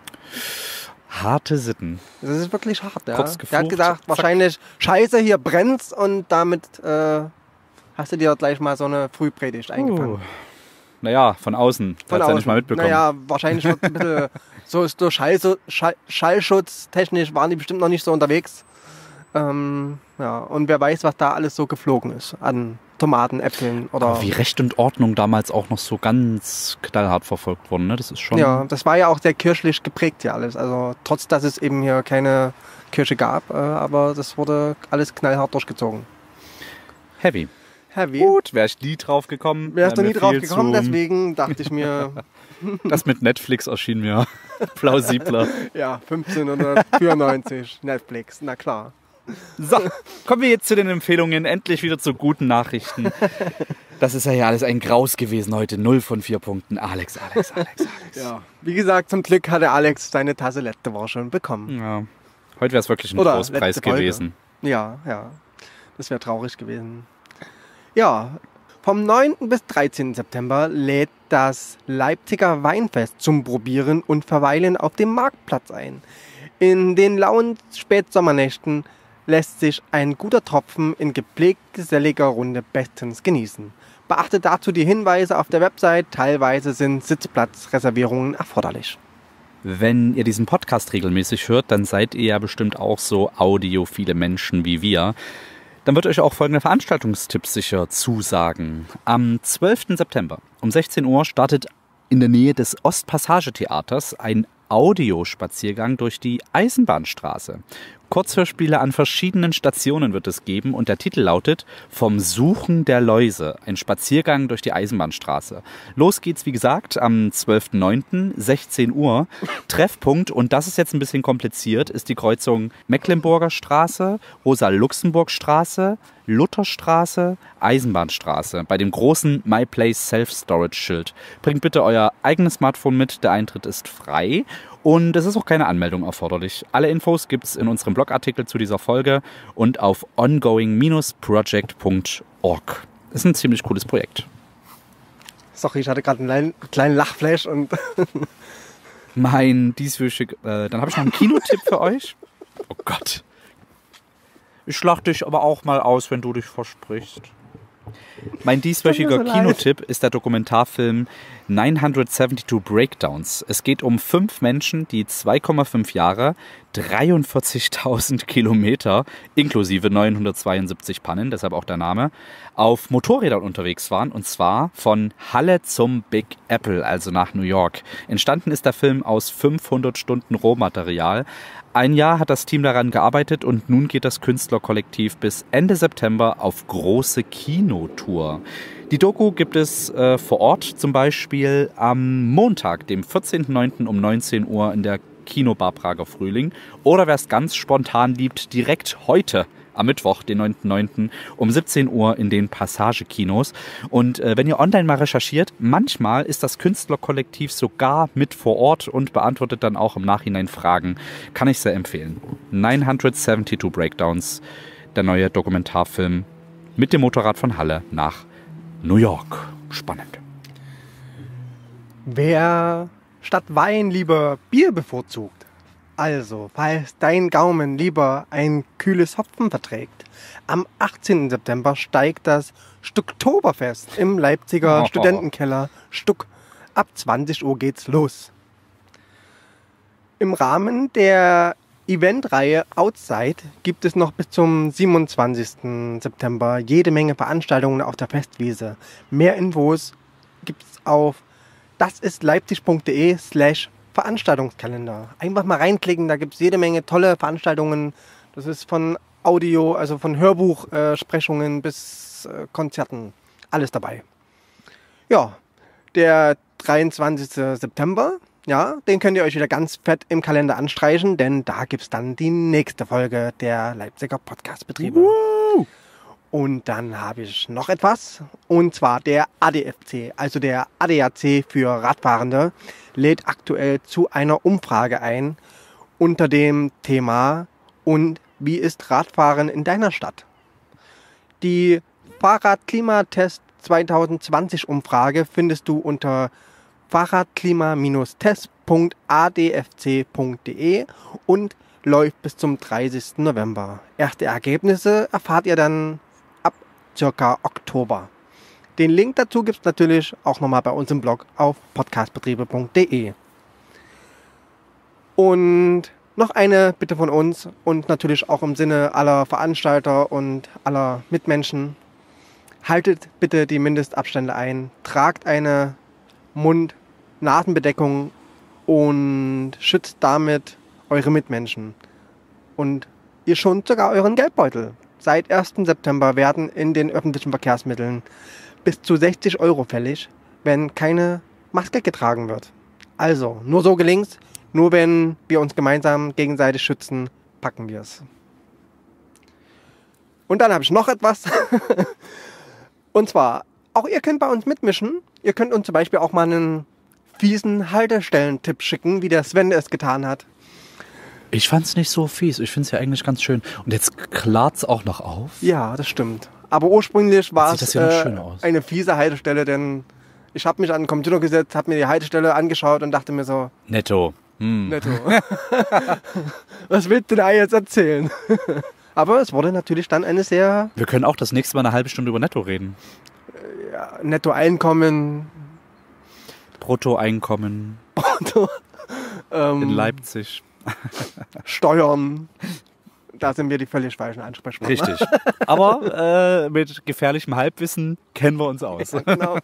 Harte Sitten. Das ist wirklich hart, ja. Kurz geflucht, er hat gesagt, zack. wahrscheinlich, scheiße, hier brennt's und damit äh, hast du dir gleich mal so eine Frühpredigt eingefangen. Uh. Naja, von außen. Von hat's ja nicht mal mitbekommen. Naja, wahrscheinlich wird ein bisschen so ist durch Schall, Schall, Schallschutztechnisch waren die bestimmt noch nicht so unterwegs. Ähm, ja, und wer weiß, was da alles so geflogen ist an Tomaten, Äpfeln oder... Aber wie Recht und Ordnung damals auch noch so ganz knallhart verfolgt wurden, ne? Das ist schon... Ja, das war ja auch sehr kirchlich geprägt hier alles. Also trotz, dass es eben hier keine Kirche gab, äh, aber das wurde alles knallhart durchgezogen. Heavy. Heavy. Gut, wäre ich nie drauf gekommen. Wärst du nie drauf gekommen, deswegen dachte ich mir... Das mit Netflix erschien mir plausibler. Ja, fünfzehnhundertvierundneunzig, Netflix, na klar. So, kommen wir jetzt zu den Empfehlungen, endlich wieder zu guten Nachrichten. Das ist ja hier alles ein Graus gewesen heute, null von vier Punkten. Alex, Alex, Alex, Alex. Ja, wie gesagt, zum Glück hatte Alex seine Tasse letzte Woche schon bekommen. Ja, heute wäre es wirklich ein Oder Trostpreis gewesen. Ja, ja, das wäre traurig gewesen. Ja, vom neunten bis dreizehnten September lädt das Leipziger Weinfest zum Probieren und Verweilen auf dem Marktplatz ein. In den lauen Spätsommernächten lässt sich ein guter Tropfen in gepflegt geselliger Runde bestens genießen. Beachtet dazu die Hinweise auf der Website, teilweise sind Sitzplatzreservierungen erforderlich. Wenn ihr diesen Podcast regelmäßig hört, dann seid ihr ja bestimmt auch so audiophile Menschen wie wir. Dann wird euch auch folgende Veranstaltungstipps sicher zusagen. Am zwölften September um sechzehn Uhr startet in der Nähe des Ostpassage-Theaters ein Audiospaziergang durch die Eisenbahnstraße. Kurzhörspiele an verschiedenen Stationen wird es geben und der Titel lautet Vom Suchen der Läuse, ein Spaziergang durch die Eisenbahnstraße. Los geht's, wie gesagt, am zwölften neunten sechzehn Uhr. Treffpunkt, und das ist jetzt ein bisschen kompliziert, ist die Kreuzung Mecklenburger Straße, Rosa-Luxemburg-Straße, Lutherstraße, Eisenbahnstraße bei dem großen My Place Self-Storage-Schild. Bringt bitte euer eigenes Smartphone mit, der Eintritt ist frei und es ist auch keine Anmeldung erforderlich. Alle Infos gibt es in unserem Blogartikel zu dieser Folge und auf ongoing Bindestrich project Punkt org. Ist ein ziemlich cooles Projekt. Sorry, ich hatte gerade einen kleinen, kleinen Lachflash und... mein dieswöchig... Äh, dann habe ich noch einen Kinotipp für euch. Oh Gott. Ich lach dich aber auch mal aus, wenn du dich versprichst. Mein dieswöchiger so Kinotipp ist der Dokumentarfilm neunhundertzweiundsiebzig Breakdowns. Es geht um fünf Menschen, die zwei Komma fünf Jahre, dreiundvierzigtausend Kilometer, inklusive neunhundertzweiundsiebzig Pannen, deshalb auch der Name, auf Motorrädern unterwegs waren, und zwar von Halle zum Big Apple, also nach New York. Entstanden ist der Film aus fünfhundert Stunden Rohmaterial. Ein Jahr hat das Team daran gearbeitet und nun geht das Künstlerkollektiv bis Ende September auf große Kinotour. Die Doku gibt es äh, vor Ort, zum Beispiel am Montag, dem vierzehnten neunten um neunzehn Uhr in der Kinobar Prager Frühling. Oder wer es ganz spontan liebt, direkt heute am Mittwoch, den neunten neunten um siebzehn Uhr in den Passage-Kinos. Und äh, wenn ihr online mal recherchiert, manchmal ist das Künstlerkollektiv sogar mit vor Ort und beantwortet dann auch im Nachhinein Fragen. Kann ich sehr empfehlen. neunhundertzweiundsiebzig Breakdowns, der neue Dokumentarfilm mit dem Motorrad von Halle nach New York. Spannend. Wer statt Wein lieber Bier bevorzugt, Also, falls dein Gaumen lieber ein kühles Hopfen verträgt, am achtzehnten September steigt das Stucktoberfest im Leipziger Oh. Studentenkeller Stuck. Ab zwanzig Uhr geht's los. Im Rahmen der Eventreihe Outside gibt es noch bis zum siebenundzwanzigsten September jede Menge Veranstaltungen auf der Festwiese. Mehr Infos gibt's auf dasistleipzig.de slash Veranstaltungskalender. Einfach mal reinklicken, da gibt es jede Menge tolle Veranstaltungen. Das ist von Audio, also von Hörbuchsprechungen bis äh, Konzerten. Alles dabei. Ja, der dreiundzwanzigsten September, ja, den könnt ihr euch wieder ganz fett im Kalender anstreichen, denn da gibt es dann die nächste Folge der Leipziger Podcast-Betriebe. Woo! Und dann habe ich noch etwas, und zwar der A D F C, also der A D A C für Radfahrende, lädt aktuell zu einer Umfrage ein unter dem Thema „Und wie ist Radfahren in deiner Stadt?" Die Fahrradklimatest zwanzig zwanzig Umfrage findest du unter fahrradklima test punkt a d f c punkt d e und läuft bis zum dreißigsten November. Erste Ergebnisse erfahrt ihr dann ab circa Oktober. Den Link dazu gibt es natürlich auch nochmal bei uns im Blog auf podcastbetriebe punkt d e. Und noch eine Bitte von uns und natürlich auch im Sinne aller Veranstalter und aller Mitmenschen. Haltet bitte die Mindestabstände ein, tragt eine Mund-Nasenbedeckung und schützt damit eure Mitmenschen. Und ihr schont sogar euren Geldbeutel. Seit ersten September werden in den öffentlichen Verkehrsmitteln bis zu sechzig Euro fällig, wenn keine Maske getragen wird. Also, nur so gelingt's. Nur wenn wir uns gemeinsam gegenseitig schützen, packen wir es. Und dann habe ich noch etwas. Und zwar, auch ihr könnt bei uns mitmischen. Ihr könnt uns zum Beispiel auch mal einen fiesen Haltestellentipp schicken, wie der Sven es getan hat. Ich fand's nicht so fies. Ich find's ja eigentlich ganz schön. Und jetzt klart's auch noch auf. Ja, das stimmt. Aber ursprünglich war Sieht das es ja noch äh, schön aus. eine fiese Haltestelle, denn ich habe mich an den Computer gesetzt, habe mir die Haltestelle angeschaut und dachte mir so, Netto. Hm. netto. Was willst du da jetzt erzählen? Aber es wurde natürlich dann eine sehr Wir können auch das nächste Mal eine halbe Stunde über Netto reden. ja, Nettoeinkommen Bruttoeinkommen ähm, in Leipzig. Steuern. Da sind wir die völlig falschen Ansprechpartner. Richtig. Aber äh, mit gefährlichem Halbwissen kennen wir uns aus. Genau.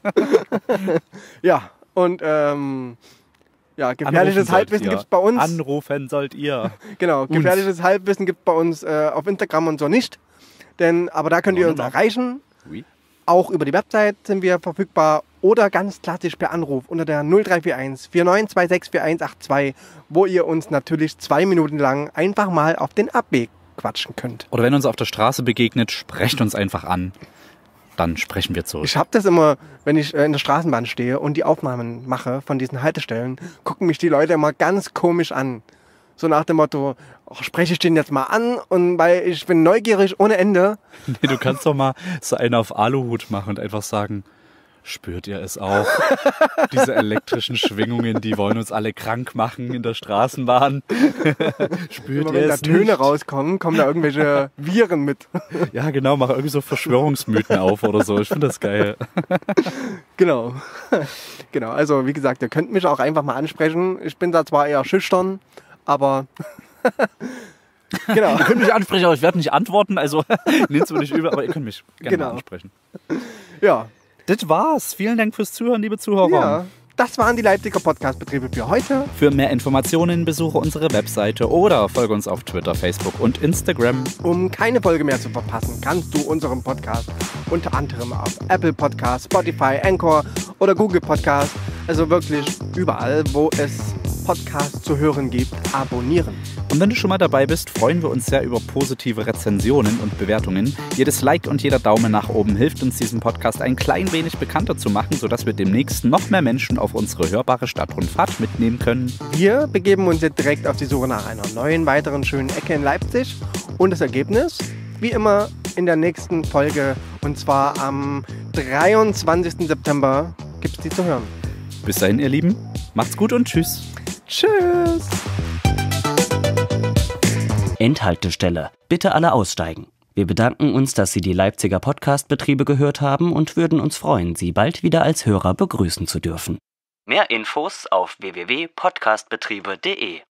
Ja, und ähm, ja, gefährliches Anrufen sollt Halbwissen ihr. gibt es bei uns. Anrufen sollt ihr. Genau, gefährliches Halbwissen gibt es bei uns äh, auf Instagram und so nicht. Denn, aber da könnt ihr uns Wunderbar. erreichen. Oui. Auch über die Website sind wir verfügbar oder ganz klassisch per Anruf unter der null drei vier eins vier neun zwei sechs vier eins acht zwei, wo ihr uns natürlich zwei Minuten lang einfach mal auf den Abweg quatschen könnt. Oder wenn ihr uns auf der Straße begegnet, sprecht uns einfach an. Dann sprechen wir zurück. Ich habe das immer, wenn ich äh, in der Straßenbahn stehe und die Aufnahmen mache von diesen Haltestellen, gucken mich die Leute immer ganz komisch an. So nach dem Motto, oh, spreche ich den jetzt mal an? Und weil ich bin neugierig ohne Ende. Nee, du kannst doch mal so einen auf Aluhut machen und einfach sagen, spürt ihr es auch? Diese elektrischen Schwingungen, die wollen uns alle krank machen in der Straßenbahn. Spürt Immer ihr wenn da es Töne nicht? rauskommen, kommen da irgendwelche Viren mit. Ja, genau, mach irgendwie so Verschwörungsmythen auf oder so. Ich finde das geil. Genau. Genau, also wie gesagt, ihr könnt mich auch einfach mal ansprechen. Ich bin da zwar eher schüchtern, aber genau. Ihr könnt mich ansprechen, aber ich werde nicht antworten. Also nehmt es mir nicht übel, aber ihr könnt mich gerne Genau. mal ansprechen. Ja. Das war's. Vielen Dank fürs Zuhören, liebe Zuhörer. Ja, das waren die Leipziger Podcast-Betriebe für heute. Für mehr Informationen besuche unsere Webseite oder folge uns auf Twitter, Facebook und Instagram. Um keine Folge mehr zu verpassen, kannst du unseren Podcast unter anderem auf Apple Podcast, Spotify, Anchor oder Google Podcast, also wirklich überall, wo es Podcasts zu hören gibt, abonnieren. Und wenn du schon mal dabei bist, freuen wir uns sehr über positive Rezensionen und Bewertungen. Jedes Like und jeder Daumen nach oben hilft uns, diesen Podcast ein klein wenig bekannter zu machen, sodass wir demnächst noch mehr Menschen auf unsere hörbare Stadtrundfahrt mitnehmen können. Wir begeben uns jetzt direkt auf die Suche nach einer neuen, weiteren schönen Ecke in Leipzig. Und das Ergebnis, wie immer, in der nächsten Folge. Und zwar am dreiundzwanzigsten September gibt es die zu hören. Bis dahin, ihr Lieben, macht's gut und tschüss. Tschüss! Endhaltestelle. Bitte alle aussteigen. Wir bedanken uns, dass Sie die Leipziger Podcast-Betriebe gehört haben und würden uns freuen, Sie bald wieder als Hörer begrüßen zu dürfen. Mehr Infos auf w w w punkt podcast betriebe punkt de